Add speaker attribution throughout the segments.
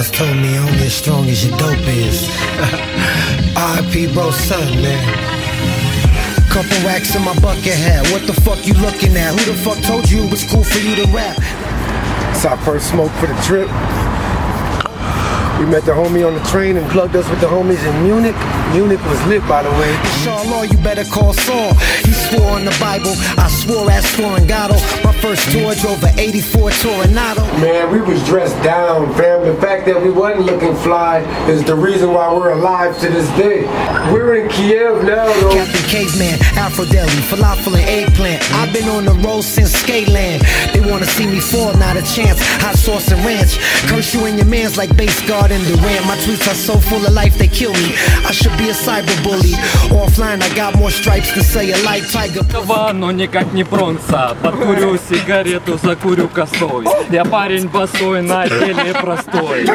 Speaker 1: once told me only as strong as your dope is. R.I.P. bro, son, man. Couple racks in my bucket hat. What the fuck you looking at? Who the fuck told you it was cool for you to rap?
Speaker 2: It's our first smoke for the trip. We met the homie on the train and plugged us with the homies in Munich. Munich was lit, by the way.
Speaker 1: Inshallah, you better call Saul. He swore on the Bible. I swore as Forengado. My first tour drove a 84 Toronado.
Speaker 2: Man, we was dressed down, fam. The fact that we wasn't looking fly is the reason why we're alive to this day. We're in Kiev now, though.
Speaker 1: Captain Caveman, Afro Deli, falafel and eggplant. I've been on the road since Skateland. They wanna see me fall, not a chance. Hot sauce and ranch. Curse you and your mans like base guard and Durant. My tweets are so full of life, they kill me. I should be a cyberbully. Offline, I got more stripes than say a light tiger.
Speaker 3: Но никак не бронца. Подкурю сигарету, закурю косой. Я парень босой, на деле простой.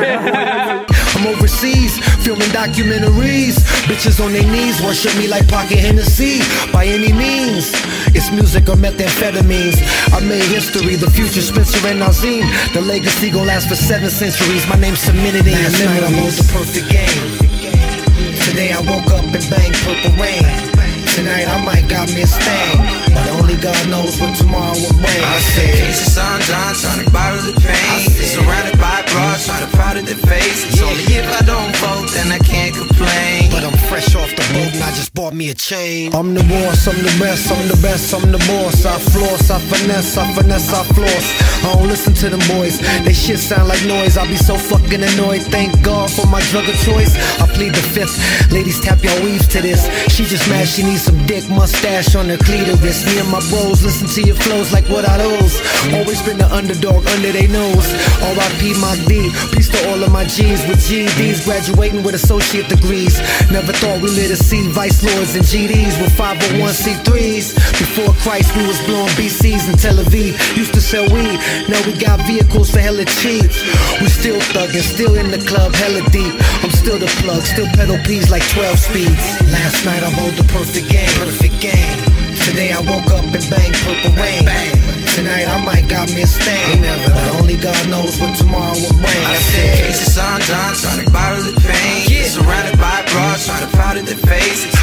Speaker 1: I'm overseas, filming documentaries. Bitches on their knees, worship me like Pocket Hennessy. By any means, it's music or methamphetamines. I made history, the future Spencer and Nazim. The legacy gon' last for 7 centuries. My name's cemented in your memory. I wrote the perfect game. Today I woke up and banged Purple Rain. Tonight I might got me a stain, but only God knows what tomorrow will bring.
Speaker 4: I said, Casey Son John trying to bottle the pain. Surrounded by bras trying to powder their face. It's only if I don't vote, then I can't complain.
Speaker 1: But I'm fresh off the boat and I just bought me a chain. I'm the boss, I'm the best, I'm the best, I'm the boss. I floss, I finesse, I floss. I don't listen to them boys, they shit sound like noise. I'll be so fucking annoyed, thank God for my drug of choice. I plead the fifth, ladies tap your weaves to this. She just mad, she needs some dick, mustache on her clitoris. Me and my bros listen to your flows like what are those? Always been the underdog under they nose. R.I.P. my D, peace to all of my G's with GEDs, graduating with associate degrees. Never thought we lit a see vice lords and GDs with 501c3s. Before Christ we was blowing BCs in Tel Aviv. Used to sell weed, now we got vehicles for hella cheap. We still thuggin', still in the club, hella deep. I'm still the plug, still pedal P's like 12 speeds. Last night I rolled the perfect game. Today I woke up and banged Purple Rain. Tonight I might got me a stain, but only God knows what tomorrow will bring.
Speaker 4: I said, Casey Son John trying to bottle the pain. Surrounded by bras trying to powder their face.